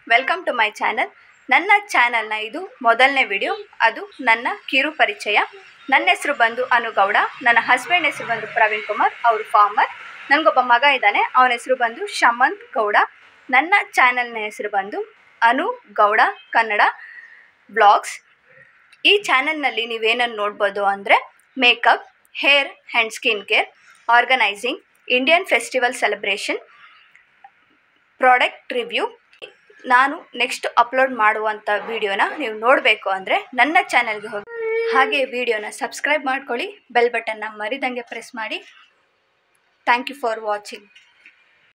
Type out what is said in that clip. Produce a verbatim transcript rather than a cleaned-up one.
Welcome to my channel. ನನ್ನ ಚಾನಲ್ನ ಇದು ಮೊದಲನೇ ವಿಡಿಯೋ. ಅದು ನನ್ನ ಕಿರು ಪರಿಚಯ. ನನ್ನ ಹೆಸರು ಬಂದು ಅನುಗೌಡ. ನನ್ನ ಹಸ್ಬೆಂಡ್ ಹೆಸರು ಬಂದು ಪ್ರವೀಣ್ ಕುಮಾರ್. ಅವರು ಫಾರ್ಮರ್. ನನಗೊಬ್ಬ ಮಗ ಇದ್ದಾನೆ, ಅವನ ಹೆಸರು ಬಂದು ಶಮಂತ್ ಗೌಡ. ನನ್ನ ಚಾನಲ್ನ ಹೆಸರು ಬಂದು ಅನುಗೌಡ ಕನ್ನಡ ಬ್ಲಾಗ್ಸ್. ಈ ಚಾನಲ್ನಲ್ಲಿ ನೀವೇನನ್ನು ನೋಡ್ಬೋದು ಅಂದರೆ makeup, hair and skin care, organising, Indian festival celebration, product review. ನಾನು ನೆಕ್ಸ್ಟ್ ಅಪ್ಲೋಡ್ ಮಾಡುವಂಥ ವಿಡಿಯೋನ ನೀವು ನೋಡಬೇಕು ಅಂದರೆ ನನ್ನ ಚಾನಲ್ಗೆ ಹೋಗಿ ಹಾಗೆ ವಿಡಿಯೋನ ಸಬ್ಸ್ಕ್ರೈಬ್ ಮಾಡ್ಕೊಳ್ಳಿ. ಬೆಲ್ ಬಟನ್ನ ಮರಿದಂಗೆ ಪ್ರೆಸ್ ಮಾಡಿ. Thank you for watching.